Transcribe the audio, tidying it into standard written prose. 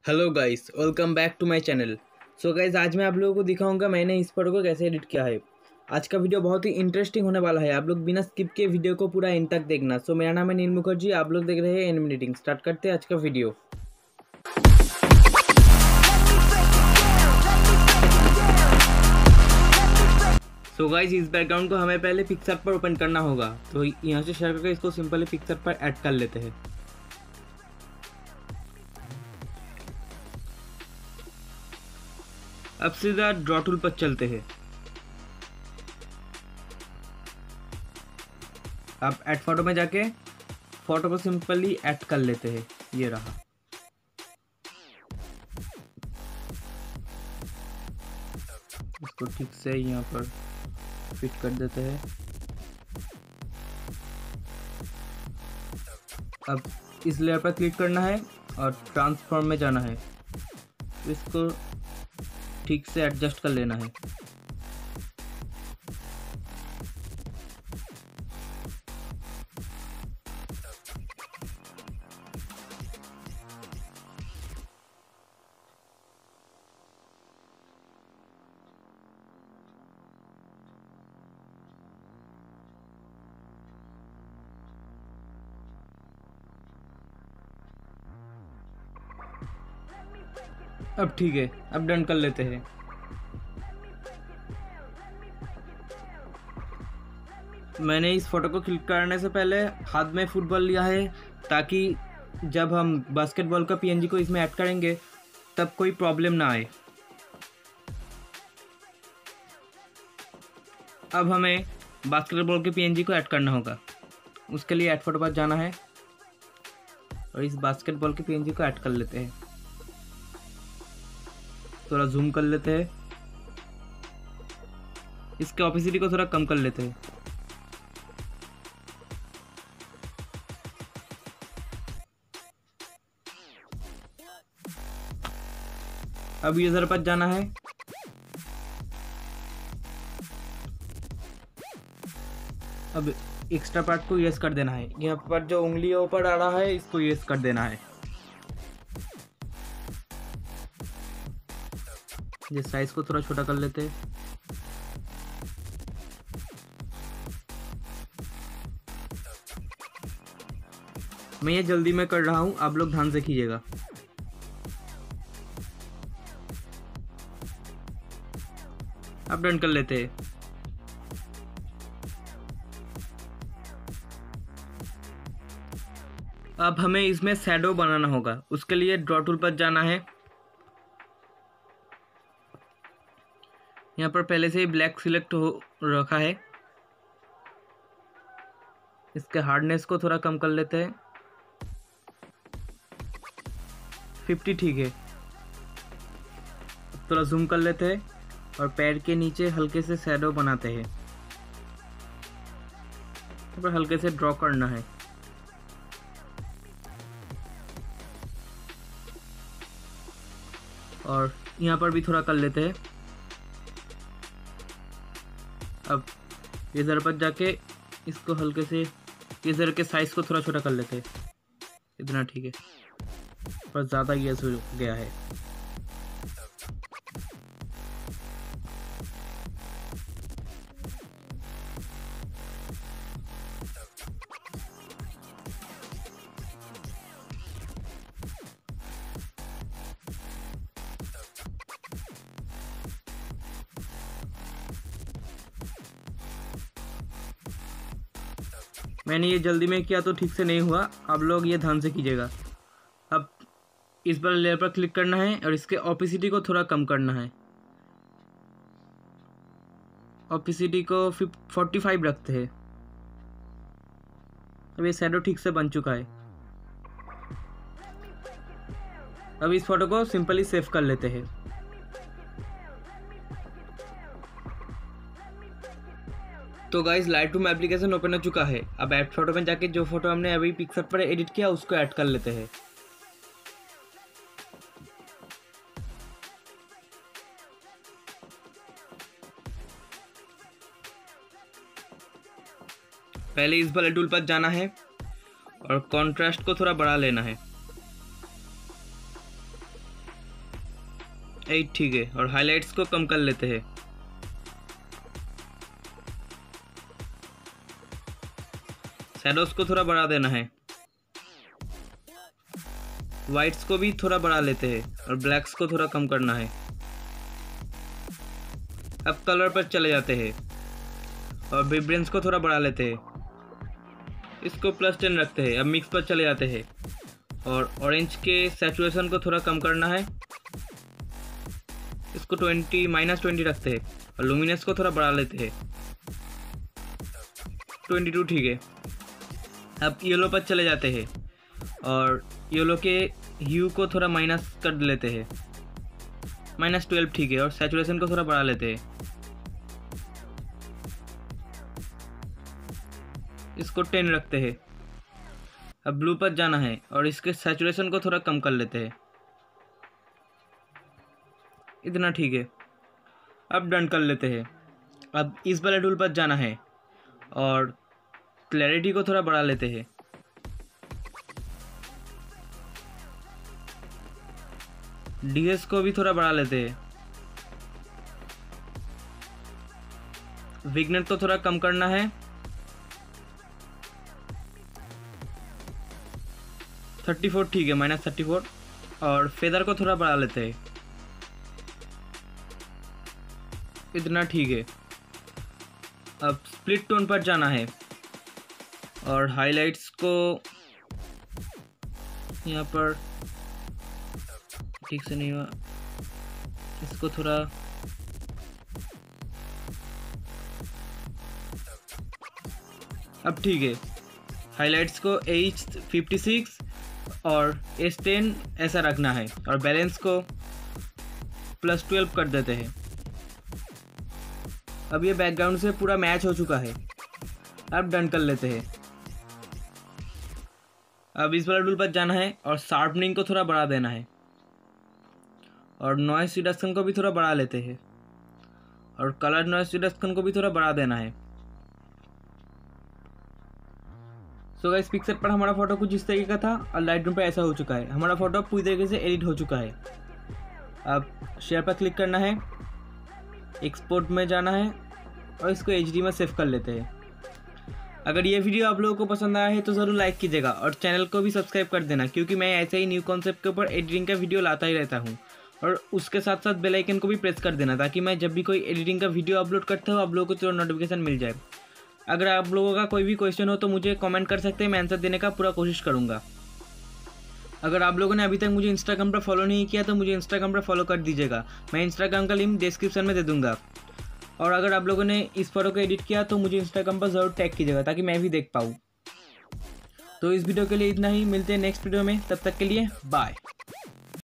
Hello guys, welcome back to my channel. So guys, आज मैं आप लोगों को दिखाऊंगा मैंने इस फोटो को कैसे एडिट किया है। आज का वीडियो बहुत ही इंटरेस्टिंग होने वाला है। आप लोग बिना स्किप के वीडियो को पूरा एंड तक देखना। सो मेरा नाम है नील मुखर्जी, आप लोग देख रहे हैं एनिमेटिंग। स्टार्ट करते हैं आज का वीडियो। सो गाइस, इस बैकग्राउंड को हमें पहले पिक्चर पर ओपन करना होगा, तो यहाँ से शेयर करके इसको सिंपली पिक्चर पर ऐड कर लेते हैं। अब सीधा ड्रॉ टूल पर चलते हैं। अब ऐड फोटो में जाके फोटो को सिंपली ऐड कर लेते हैं। ये रहा। इसको ठीक से यहाँ पर फिट कर देते हैं। अब इस लेयर पर क्लिक करना है और ट्रांसफॉर्म में जाना है। इसको ठीक से एडजस्ट कर लेना है। अब ठीक है, अब डन कर लेते हैं। मैंने इस फोटो को क्लिक करने से पहले हाथ में फुटबॉल लिया है, ताकि जब हम बास्केटबॉल का पीएनजी को इसमें ऐड करेंगे तब कोई प्रॉब्लम ना आए। अब हमें बास्केटबॉल के पीएनजी को ऐड करना होगा। उसके लिए ऐड फोटो पर जाना है और इस बास्केटबॉल के पीएनजी को ऐड कर लेते हैं। थोड़ा जूम कर लेते हैं। इसके ऑपेसिटी को थोड़ा कम कर लेते हैं। अब यूजर पर जाना है। अब एक्स्ट्रा पार्ट को इरेज कर देना है। यहाँ पर जो उंगली ऊपर आ रहा है इसको इरेज कर देना है। ये साइज को थोड़ा छोटा कर लेते हैं। मैं ये जल्दी में कर रहा हूँ, आप लोग ध्यान से कीजिएगा। अब डन कर लेते हैं। अब हमें इसमें शैडो बनाना होगा। उसके लिए ड्रॉ टूल पर जाना है। यहाँ पर पहले से ही ब्लैक सिलेक्ट हो रखा है। इसके हार्डनेस को थोड़ा कम कर लेते हैं। 50 ठीक है। थोड़ा जूम कर लेते हैं और पैर के नीचे हल्के से शैडो बनाते हैं। यहाँ पर हल्के से ड्रॉ करना है। और यहाँ पर भी थोड़ा कर लेते हैं। अब इधर पर जाके इसको हल्के से इधर के साइज को थोड़ा छोटा कर लेते हैं। इतना ठीक है, पर ज़्यादा गैस हो गया है। मैंने ये जल्दी में किया तो ठीक से नहीं हुआ, आप लोग ये ध्यान से कीजिएगा। अब इस पर लेयर पर क्लिक करना है और इसके ऑपेसिटी को थोड़ा कम करना है। ऑपेसिटी को 45 रखते हैं। अब ये शैडो ठीक से बन चुका है। अब इस फोटो को सिंपली सेव कर लेते हैं। तो गाइस, लाइटरूम एप्लीकेशन ओपन हो चुका है। अब ऐड फोटो में जाके जो फोटो हमने अभी पिक्चर पर एडिट किया उसको ऐड कर लेते हैं। पहले इस वाले टूल पर जाना है और कॉन्ट्रास्ट को थोड़ा बढ़ा लेना है। 8 ठीक है। और हाईलाइट्स को कम कर लेते हैं। शैडोज को थोड़ा बढ़ा देना है। वाइट्स को भी थोड़ा बढ़ा लेते हैं और ब्लैक्स को थोड़ा कम करना है। अब कलर पर चले जाते हैं और विब्रेंस को थोड़ा बढ़ा लेते हैं। इसको +10 रखते हैं। अब मिक्स पर चले जाते हैं और ऑरेंज के सैचुरेशन को थोड़ा कम करना है। इसको -20 रखते हैं और लुमिनस को थोड़ा बढ़ा लेते हैं। 22 ठीक है। अब येलो पर चले जाते हैं और येलो के ह्यू को थोड़ा माइनस कर लेते हैं। -12 ठीक है। और सैचुरेशन को थोड़ा बढ़ा लेते हैं। इसको 10 रखते हैं। अब ब्लू पर जाना है और इसके सैचुरेशन को थोड़ा कम कर लेते हैं। इतना ठीक है। अब डन कर लेते हैं। अब इस वाले टूल पर जाना है और क्लैरिटी को थोड़ा बढ़ा लेते हैं। डीएस को भी थोड़ा बढ़ा लेते हैं। विग्नेट को थोड़ा कम करना है। 34 ठीक है। -34। और फेदर को थोड़ा बढ़ा लेते हैं। इतना ठीक है। अब स्प्लिट टोन पर जाना है और हाइलाइट्स को यहाँ पर ठीक से नहीं हुआ। इसको थोड़ा अब ठीक है। हाइलाइट्स को H56 और S10 ऐसा रखना है और बैलेंस को +12 कर देते हैं। अब ये बैकग्राउंड से पूरा मैच हो चुका है। अब डन कर लेते हैं। अब इस वाला टूल पर जाना है और शार्पनिंग को थोड़ा बढ़ा देना है और नॉइस रिडक्शन को भी थोड़ा बढ़ा लेते हैं और कलर नॉइस रिडक्शन को भी थोड़ा बढ़ा देना है। सो गाइस, पिक्चर पर हमारा फोटो कुछ इस तरीके का था और लाइटरूम पर ऐसा हो चुका है। हमारा फोटो पूरी तरीके से एडिट हो चुका है। अब शेयर पर क्लिक करना है, एक्सपोर्ट में जाना है और इसको HD में सेव कर लेते हैं। अगर ये वीडियो आप लोगों को पसंद आया है तो ज़रूर लाइक कीजिएगा और चैनल को भी सब्सक्राइब कर देना, क्योंकि मैं ऐसे ही न्यू कॉन्सेप्ट के ऊपर एडिटिंग का वीडियो लाता ही रहता हूँ। और उसके साथ साथ बेल आइकन को भी प्रेस कर देना, ताकि मैं जब भी कोई एडिटिंग का वीडियो अपलोड करता हूँ आप लोगों को तुरंत नोटिफिकेशन मिल जाए। अगर आप लोगों का कोई भी क्वेश्चन हो तो मुझे कमेंट कर सकते हैं, मैं आंसर देने का पूरा कोशिश करूँगा। अगर आप लोगों ने अभी तक मुझे इंस्टाग्राम पर फॉलो नहीं किया तो मुझे इंस्टाग्राम पर फॉलो कर दीजिएगा। मैं इंस्टाग्राम का लिंक डिस्क्रिप्शन में दे दूँगा। और अगर आप लोगों ने इस फोटो को एडिट किया तो मुझे इंस्टाग्राम पर ज़रूर टैग कीजिएगा, ताकि मैं भी देख पाऊँ। तो इस वीडियो के लिए इतना ही। मिलते हैं नेक्स्ट वीडियो में। तब तक के लिए बाय।